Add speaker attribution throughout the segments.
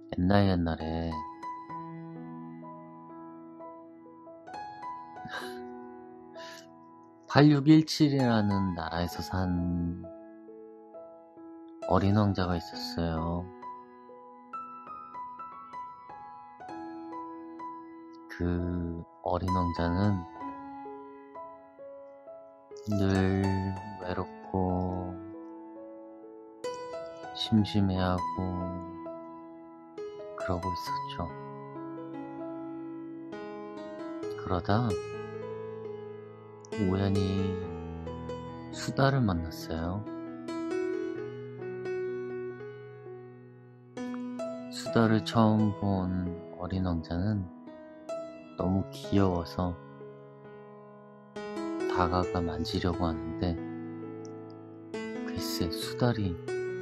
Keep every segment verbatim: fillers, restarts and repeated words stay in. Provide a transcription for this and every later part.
Speaker 1: 옛날 옛날에 팔육일칠이라는 나라에서 산 어린 왕자가 있었어요. 그 어린 왕자는 늘 외롭고 심심해하고 그러고 있었죠. 그러다 우연히 수다를 만났어요. 수다를 처음 본 어린 왕자는 너무 귀여워서 다가가 만지려고 하는데 글쎄 수달이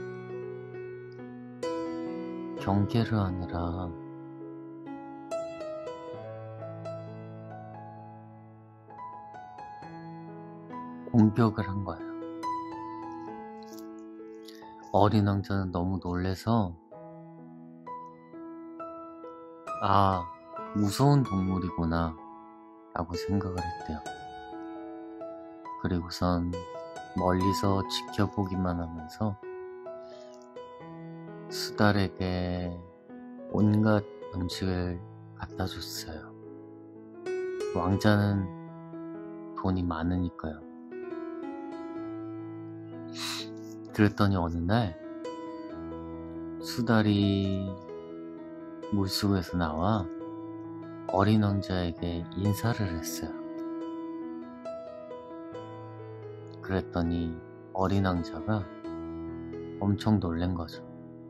Speaker 1: 경계를 하느라 공격을 한 거예요. 어린 왕자는 너무 놀래서 아, 무서운 동물이구나 라고 생각을 했대요. 그리고선 멀리서 지켜보기만 하면서 수달에게 온갖 음식을 갖다 줬어요. 왕자는 돈이 많으니까요. 그랬더니 어느 날 수달이 물속에서 나와 어린 왕자에게 인사를 했어요. 그랬더니 어린 왕자가 엄청 놀란 거죠.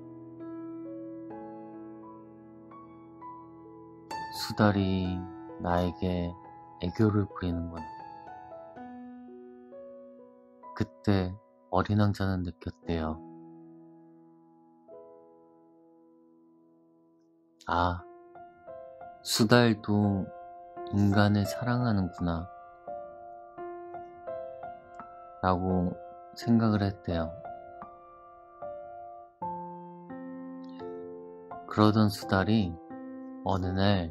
Speaker 1: 수달이 나에게 애교를 부리는구나. 그때 어린 왕자는 느꼈대요. 아, 수달도 인간을 사랑하는구나 라고 생각을 했대요. 그러던 수달이 어느 날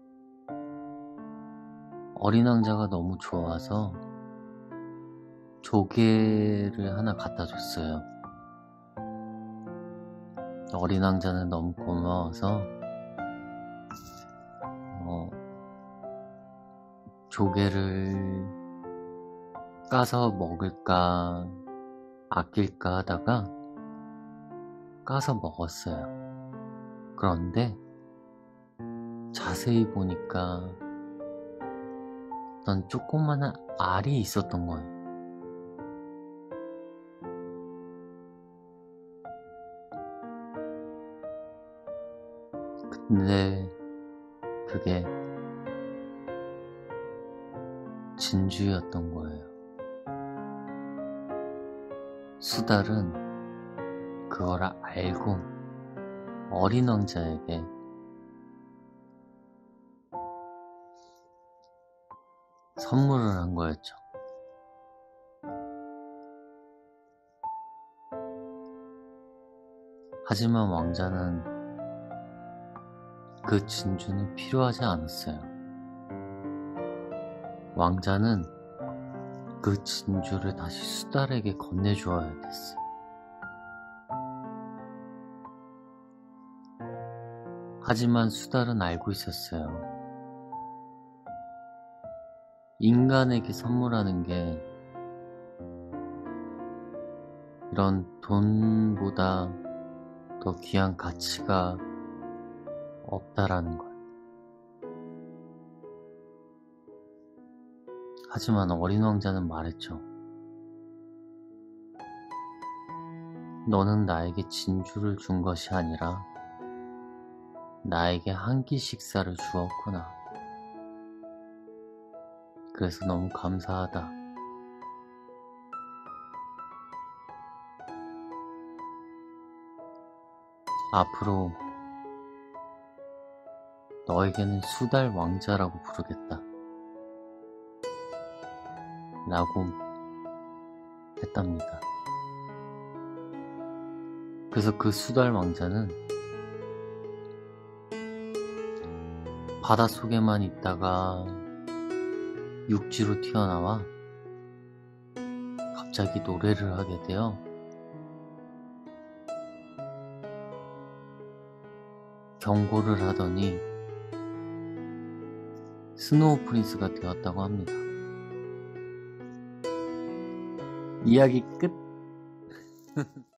Speaker 1: 어린 왕자가 너무 좋아서 조개를 하나 갖다 줬어요. 어린 왕자는 너무 고마워서 어, 조개를 까서 먹을까 아낄까 하다가 까서 먹었어요. 그런데 자세히 보니까 어떤 조그마한 알이 있었던 거예요. 근데 그게 진주였던 거예요. 수달은 그걸 알고 어린 왕자에게 선물을 한 거였죠. 하지만 왕자는 그 진주는 필요하지 않았어요. 왕자는 그 진주를 다시 수달에게 건네주어야 됐어요. 하지만 수달은 알고 있었어요. 인간에게 선물하는 게 이런 돈보다 더 귀한 가치가 없다라는 걸. 하지만 어린 왕자는 말했죠. 너는 나에게 진주를 준 것이 아니라 나에게 한 끼 식사를 주었구나. 그래서 너무 감사하다. 앞으로 너에게는 수달 왕자라고 부르겠다 라고 했답니다. 그래서 그 수달 왕자는 바닷속에만 있다가 육지로 튀어나와 갑자기 노래를 하게 되어 경고를 하더니 스노우 프린스가 되었다고 합니다. 이야기 끝.